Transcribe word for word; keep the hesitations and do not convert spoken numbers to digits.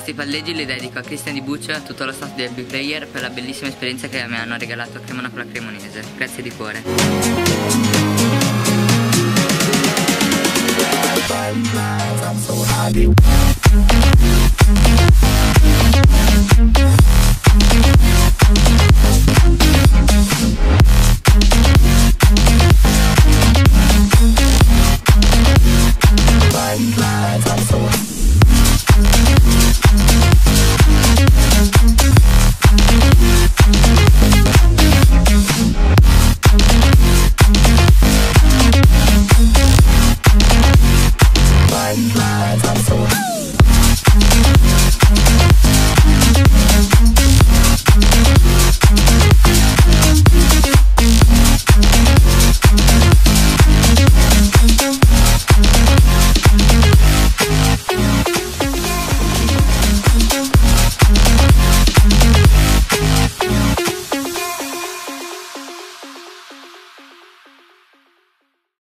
Questi palleggi li dedico a Cristian Di Buccio e a tutto lo staff di Happy Player per la bellissima esperienza che mi hanno regalato a Cremona con la Cremonese. Grazie di cuore. I'm so